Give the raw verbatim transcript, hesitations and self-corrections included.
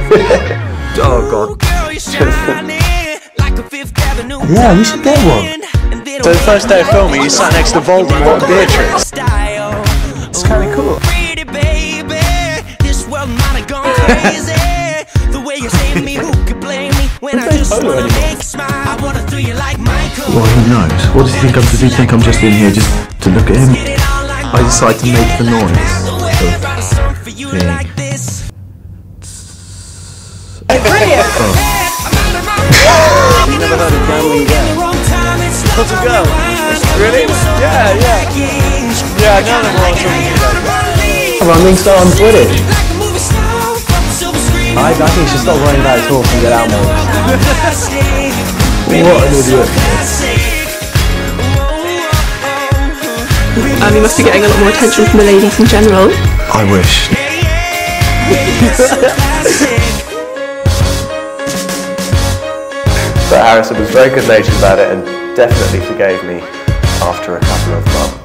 Oh god. Yeah, we should get one. So the first day of filming, you sat next to Voldemort and Beatrice. It's kind of cool. Well, who knows? What does he think? Does he think I'm just in here just to look at him? I decide to make the noise of being... I've never heard of gambling again. What's a girl? Really? Yeah, yeah. Yeah, I know them all. Running star on British. I, I think you should stop running about his horse and get out more. What an idiot. Um, you must be getting a lot more attention from the ladies in general. I wish. But Harrison was very good natured about it and definitely forgave me after a couple of months.